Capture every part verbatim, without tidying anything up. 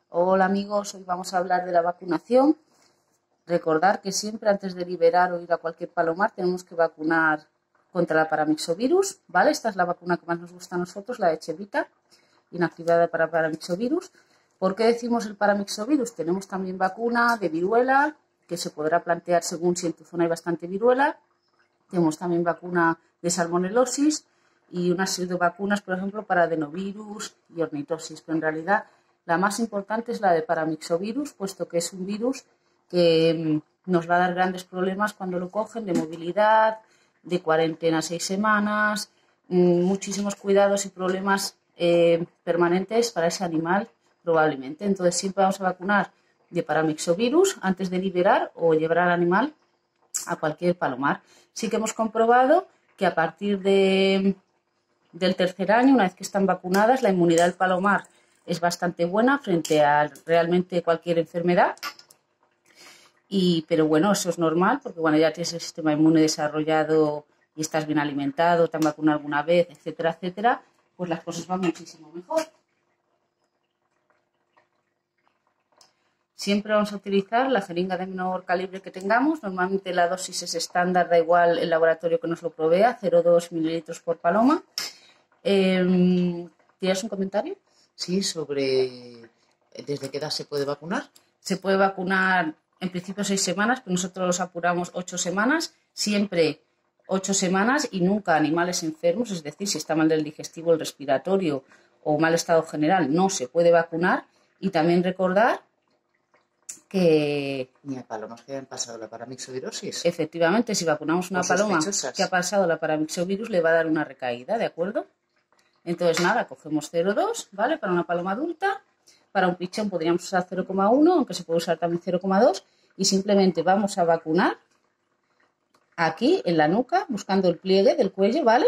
Hola amigos, hoy vamos a hablar de la vacunación. Recordar que siempre antes de liberar o ir a cualquier palomar tenemos que vacunar contra la paramyxovirus, ¿vale? Esta es la vacuna que más nos gusta a nosotros, la de Chevita, inactivada para paramyxovirus. ¿Por qué decimos el paramyxovirus? Tenemos también vacuna de viruela, que se podrá plantear según si en tu zona hay bastante viruela. Tenemos también vacuna de salmonelosis y una serie de vacunas, por ejemplo, para adenovirus y ornitosis, pero en realidad la más importante es la de paramyxovirus, puesto que es un virus que nos va a dar grandes problemas cuando lo cogen, de movilidad, de cuarentena seis semanas, muchísimos cuidados y problemas eh, permanentes para ese animal probablemente. Entonces siempre vamos a vacunar de paramyxovirus antes de liberar o llevar al animal a cualquier palomar. Sí que hemos comprobado que a partir de, del tercer año, una vez que están vacunadas, la inmunidad del palomar es bastante buena frente a realmente cualquier enfermedad. Y, pero bueno, eso es normal porque cuando ya tienes el sistema inmune desarrollado y estás bien alimentado, te han vacunado alguna vez, etcétera, etcétera, pues las cosas van muchísimo mejor. Siempre vamos a utilizar la jeringa de menor calibre que tengamos. Normalmente la dosis es estándar, da igual el laboratorio que nos lo provea, cero coma dos mililitros por paloma. Eh, ¿Tienes un comentario? Sí, sobre desde qué edad se puede vacunar. Se puede vacunar en principio seis semanas, pero nosotros los apuramos ocho semanas, siempre ocho semanas y nunca animales enfermos, es decir, si está mal del digestivo, el respiratorio o mal estado general, no se puede vacunar. Y también recordar que ni a palomas que hayan pasado la paramyxovirosis. Efectivamente, si vacunamos una paloma que ha pasado la paramyxovirus, le va a dar una recaída, ¿de acuerdo? Entonces, nada, cogemos cero coma dos, ¿vale? Para una paloma adulta. Para un pichón podríamos usar cero coma uno, aunque se puede usar también cero coma dos. Y simplemente vamos a vacunar aquí en la nuca, buscando el pliegue del cuello, ¿vale?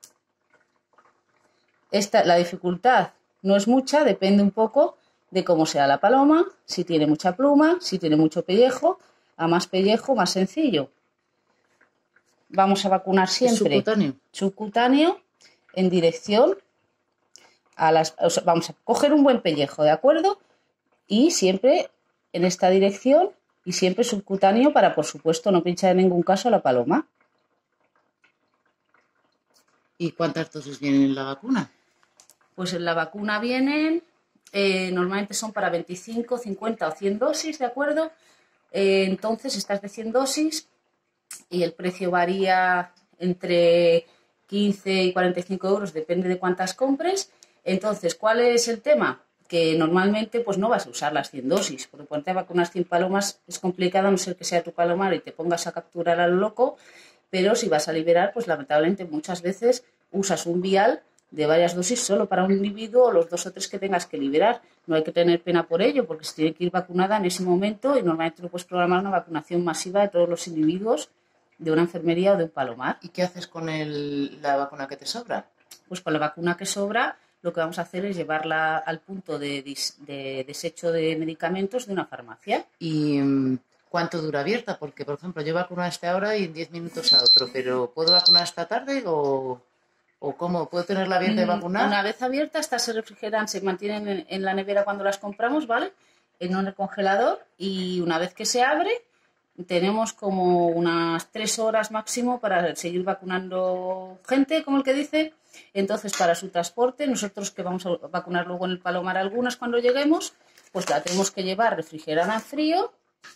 Esta, la dificultad no es mucha, depende un poco de cómo sea la paloma, si tiene mucha pluma, si tiene mucho pellejo. A más pellejo, más sencillo. Vamos a vacunar siempre subcutáneo, subcutáneo en dirección a las... O sea, vamos a coger un buen pellejo, ¿de acuerdo? Y siempre en esta dirección y siempre subcutáneo para, por supuesto, no pinchar en ningún caso a la paloma. ¿Y cuántas dosis vienen en la vacuna? Pues en la vacuna vienen... Eh, normalmente son para veinticinco, cincuenta o cien dosis, ¿de acuerdo? Eh, entonces, estas de cien dosis y el precio varía entre quince y cuarenta y cinco euros, depende de cuántas compres. Entonces, ¿cuál es el tema? Que normalmente pues no vas a usar las cien dosis, porque ponerte a vacunar cien palomas es complicado, a no ser que sea tu palomar y te pongas a capturar a lo loco, pero si vas a liberar, pues lamentablemente muchas veces usas un vial de varias dosis solo para un individuo o los dos o tres que tengas que liberar. No hay que tener pena por ello, porque se tiene que ir vacunada en ese momento y normalmente no puedes programar una vacunación masiva de todos los individuos de una enfermería o de un palomar. ¿Y qué haces con el, la vacuna que te sobra? Pues con la vacuna que sobra lo que vamos a hacer es llevarla al punto de, de desecho de medicamentos de una farmacia. ¿Y cuánto dura abierta? Porque, por ejemplo, yo vacuno a esta hora y en diez minutos a otro, pero ¿puedo vacunar esta tarde o...? ¿O cómo? ¿Puedo tenerla abierta y vacunar? Una vez abierta, estas se refrigeran, se mantienen en, en la nevera cuando las compramos, ¿vale? En un congelador, y una vez que se abre, tenemos como unas tres horas máximo para seguir vacunando gente, como el que dice. Entonces, para su transporte, nosotros que vamos a vacunar luego en el palomar algunas cuando lleguemos, pues la tenemos que llevar refrigerada en frío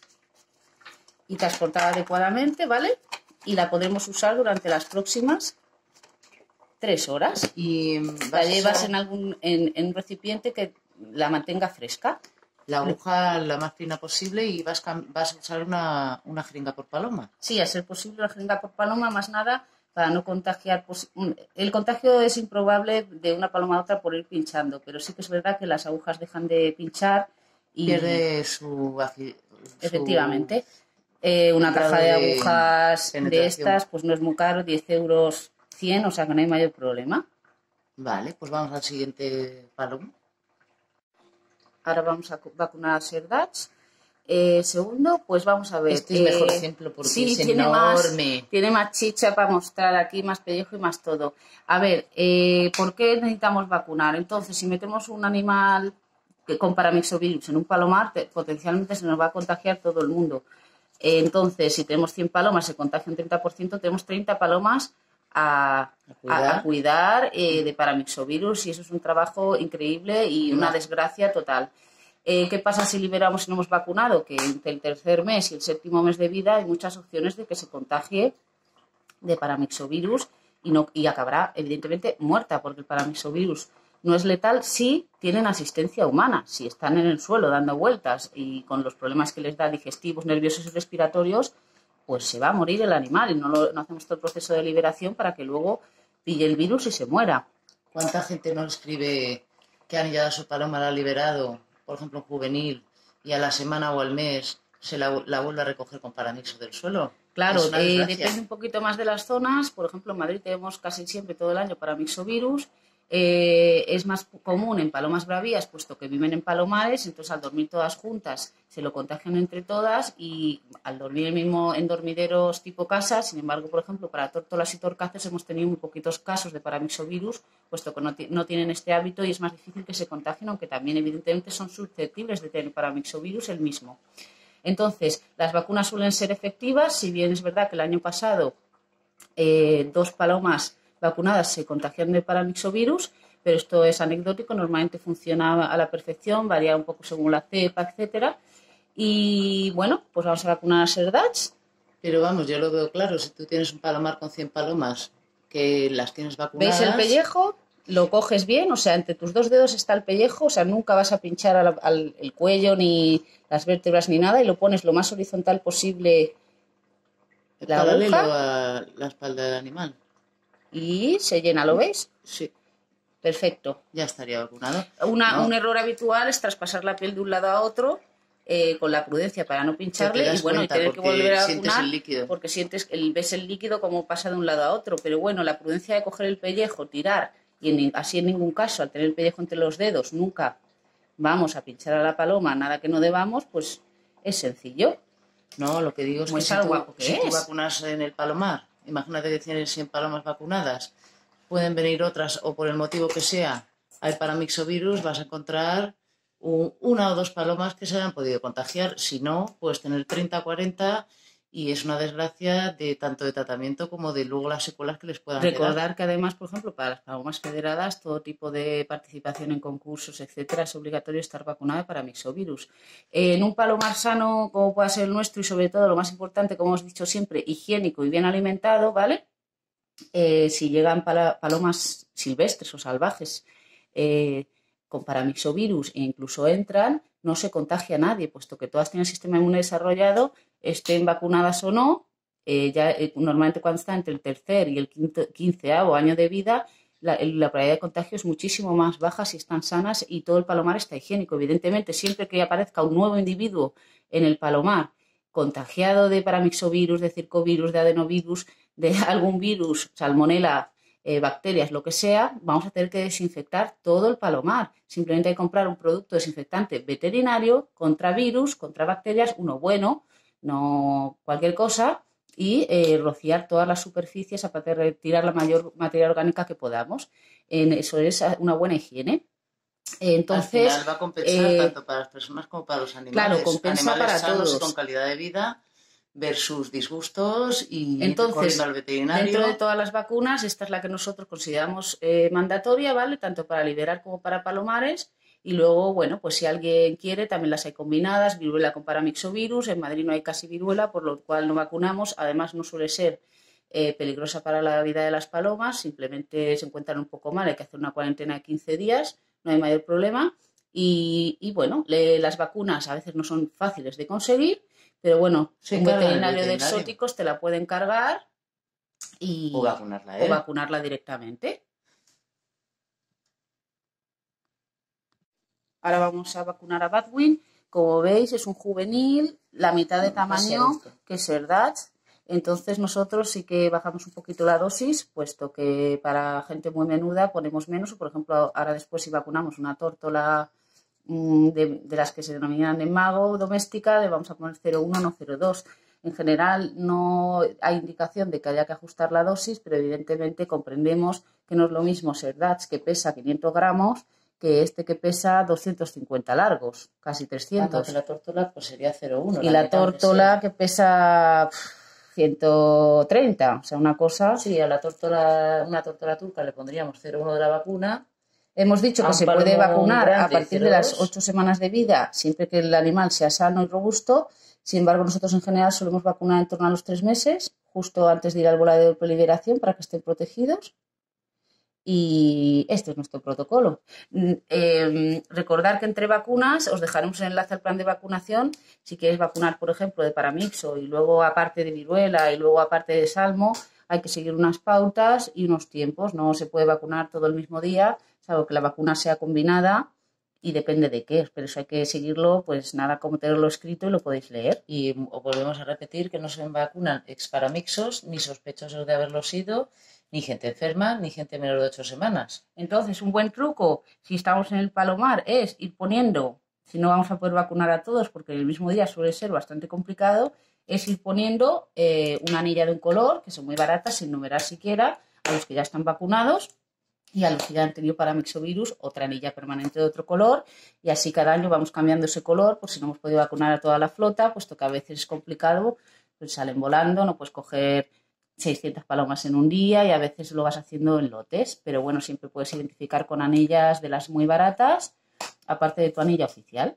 y transportada adecuadamente, ¿vale? Y la podremos usar durante las próximas tres horas. Y la llevas a... en algún en, en un recipiente que la mantenga fresca. La aguja la más fina posible y vas, vas a usar una, una jeringa por paloma. Sí, a ser posible una jeringa por paloma, más nada para no contagiar. El contagio es improbable de una paloma a otra por ir pinchando, pero sí que es verdad que las agujas dejan de pinchar y pierde su... Efectivamente. Su... Eh, una caja de, de agujas de estas pues no es muy caro, diez euros cien, o sea que no hay mayor problema. Vale, pues vamos al siguiente paloma. Ahora vamos a vacunar a Serdats. Eh, segundo, pues vamos a ver. Este es eh, mejor ejemplo porque sí, es tiene enorme. Más, tiene más chicha para mostrar aquí, más pellejo y más todo. A ver, eh, ¿por qué necesitamos vacunar? Entonces, si metemos un animal que con paramyxovirus en un palomar, te, potencialmente se nos va a contagiar todo el mundo. Eh, entonces, si tenemos cien palomas, se contagia un treinta por ciento, tenemos treinta palomas a, a cuidar, a, a cuidar eh, de paramyxovirus, y eso es un trabajo increíble y una desgracia total. Eh, ¿Qué pasa si liberamos y no hemos vacunado? Que entre el tercer mes y el séptimo mes de vida hay muchas opciones de que se contagie de paramyxovirus y, no, y acabará, evidentemente, muerta, porque el paramyxovirus no es letal si tienen asistencia humana, si están en el suelo dando vueltas y con los problemas que les da digestivos, nerviosos y respiratorios, pues se va a morir el animal y no, lo, no hacemos todo el proceso de liberación para que luego pille el virus y se muera. ¿Cuánta gente nos escribe que han ya su paloma la ha liberado, por ejemplo, juvenil, y a la semana o al mes se la, la vuelve a recoger con paramyxo del suelo? Claro, eh, depende un poquito más de las zonas. Por ejemplo, en Madrid tenemos casi siempre todo el año paramyxovirus. Eh, es más común en palomas bravías, puesto que viven en palomares, entonces al dormir todas juntas se lo contagian entre todas, y al dormir el mismo en dormideros tipo casa. Sin embargo, por ejemplo, para tórtolas y torcaces hemos tenido muy poquitos casos de paramyxovirus, puesto que no, no tienen este hábito y es más difícil que se contagien, aunque también evidentemente son susceptibles de tener paramyxovirus el mismo. Entonces, las vacunas suelen ser efectivas, si bien es verdad que el año pasado eh, dos palomas vacunadas se contagiaron de paramyxovirus, pero esto es anecdótico, normalmente funciona a la perfección, varía un poco según la cepa, etcétera. Y bueno, pues vamos a vacunar a Serdats. Pero vamos, yo lo veo claro, si tú tienes un palomar con cien palomas que las tienes vacunadas... ¿Ves el pellejo? Lo coges bien, o sea, entre tus dos dedos está el pellejo, o sea, nunca vas a pinchar al, al el cuello ni las vértebras ni nada, y lo pones lo más horizontal posible, la paralelo aguja, a la espalda del animal. Y se llena, ¿lo veis? Sí. Perfecto. Ya estaría vacunado. Una, no. Un error habitual es traspasar la piel de un lado a otro eh, con la prudencia para no pincharle, y bueno, y tener que volver a vacunar el líquido. porque sientes el, ves el líquido como pasa de un lado a otro. Pero bueno, la prudencia de coger el pellejo, tirar, y en, así en ningún caso, al tener el pellejo entre los dedos, nunca vamos a pinchar a la paloma, nada que no debamos, pues es sencillo. No, lo que digo es Muy que si, tú, que si es. tú vacunas en el palomar, imagínate que tienes cien palomas vacunadas, pueden venir otras, o por el motivo que sea, hay paramyxovirus, vas a encontrar un, una o dos palomas que se hayan podido contagiar. Si no, puedes tener treinta, cuarenta, y es una desgracia de tanto de tratamiento como de luego las secuelas que les puedan Recordar quedar. que además, por ejemplo, para las palomas federadas, todo tipo de participación en concursos, etcétera, es obligatorio estar vacunada para paramyxovirus. Eh, en un palomar sano, como pueda ser el nuestro, y sobre todo, lo más importante, como hemos dicho siempre, higiénico y bien alimentado, ¿vale? Eh, si llegan pala palomas silvestres o salvajes eh, con paramyxovirus e incluso entran, no se contagia a nadie, puesto que todas tienen el sistema inmune desarrollado, estén vacunadas o no. Eh, ya eh, normalmente cuando está entre el tercer y el quinto, quinceavo año de vida, la, la probabilidad de contagio es muchísimo más baja si están sanas y todo el palomar está higiénico. Evidentemente, siempre que aparezca un nuevo individuo en el palomar contagiado de paramyxovirus, de circovirus, de adenovirus, de algún virus, salmonela, eh, bacterias, lo que sea, vamos a tener que desinfectar todo el palomar. Simplemente hay que comprar un producto desinfectante veterinario contra virus, contra bacterias, uno bueno, no cualquier cosa, y eh, rociar todas las superficies a para retirar la mayor materia orgánica que podamos. En eso es una buena higiene. Entonces, al final va a compensar eh, tanto para las personas como para los animales. Claro, compensa animales para todos. Con calidad de vida versus disgustos y Entonces, corriendo al veterinario. Dentro de todas las vacunas, esta es la que nosotros consideramos eh, mandatoria, ¿vale? Tanto para liberar como para palomares. Y luego, bueno, pues si alguien quiere, también las hay combinadas, viruela con paramyxovirus. En Madrid no hay casi viruela, por lo cual no vacunamos. Además, no suele ser eh, peligrosa para la vida de las palomas, simplemente se encuentran un poco mal, hay que hacer una cuarentena de quince días, no hay mayor problema. Y, y bueno, le, las vacunas a veces no son fáciles de conseguir, pero bueno, sí, un claro, veterinario de exóticos te la pueden cargar y, o vacunarla, ¿eh? o vacunarla directamente. Ahora vamos a vacunar a Badwin. Como veis, es un juvenil, la mitad de tamaño que Serdats. Entonces nosotros sí que bajamos un poquito la dosis, puesto que para gente muy menuda ponemos menos. O por ejemplo, ahora después si vacunamos una tórtola mmm, de, de las que se denominan de mago doméstica, le vamos a poner cero uno, no cero dos. En general no hay indicación de que haya que ajustar la dosis, pero evidentemente comprendemos que no es lo mismo Serdats, que pesa quinientos gramos, que este que pesa doscientos cincuenta largos, casi trescientos. Ah, no, la tórtola pues sería cero coma uno. Y la, la tórtola que, que pesa pff, ciento treinta, o sea, una cosa... Sí, a la tórtola, una tórtola turca le pondríamos cero coma uno de la vacuna. Hemos dicho que se puede vacunar grande, a partir de las ocho semanas de vida, siempre que el animal sea sano y robusto. Sin embargo, nosotros en general solemos vacunar en torno a los tres meses, justo antes de ir al voladero de proliferación, para que estén protegidos. Y este es nuestro protocolo. Eh, recordar que entre vacunas os dejaremos el enlace al plan de vacunación. Si queréis vacunar, por ejemplo, de paramixo y luego aparte de viruela y luego aparte de salmo, hay que seguir unas pautas y unos tiempos. No se puede vacunar todo el mismo día, salvo que la vacuna sea combinada y depende de qué. Pero eso hay que seguirlo, pues nada, como tenerlo escrito y lo podéis leer. Y volvemos a repetir que no se vacunan exparamixos ni sospechosos de haberlo sido, ni gente enferma, ni gente menor de ocho semanas. Entonces, un buen truco, si estamos en el palomar, es ir poniendo, si no vamos a poder vacunar a todos, porque el mismo día suele ser bastante complicado, es ir poniendo eh, una anilla de un color, que son muy baratas, sin numerar siquiera, a los que ya están vacunados, y a los que ya han tenido paramixovirus, otra anilla permanente de otro color, y así cada año vamos cambiando ese color, por si no hemos podido vacunar a toda la flota, puesto que a veces es complicado, pues salen volando, no puedes coger seiscientas palomas en un día y a veces lo vas haciendo en lotes, pero bueno, siempre puedes identificar con anillas de las muy baratas, aparte de tu anilla oficial.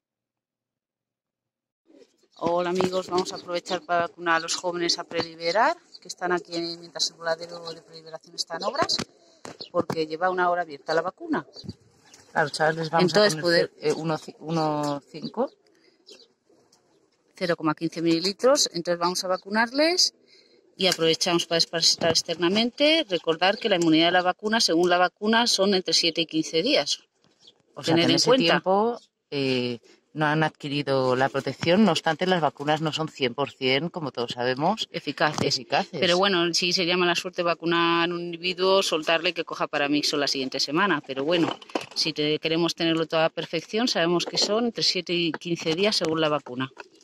Hola amigos, vamos a aprovechar para vacunar a los jóvenes a preliberar, que están aquí mientras el voladero de preliberación está en obras, porque lleva una hora abierta la vacuna. Claro, chavales, les vamos Entonces, a poner poder... uno coma cinco. cero coma quince mililitros, entonces vamos a vacunarles. Y aprovechamos para desparasitar externamente. Recordar que la inmunidad de la vacuna, según la vacuna, son entre siete y quince días. O sea, Tener que en, en ese cuenta. tiempo eh, no han adquirido la protección. No obstante, las vacunas no son cien por cien, como todos sabemos, eficaces. eficaces. Pero bueno, sí sería mala suerte vacunar a un individuo, soltarle que coja paramixo la siguiente semana. Pero bueno, si te, queremos tenerlo toda a perfección, sabemos que son entre siete y quince días según la vacuna.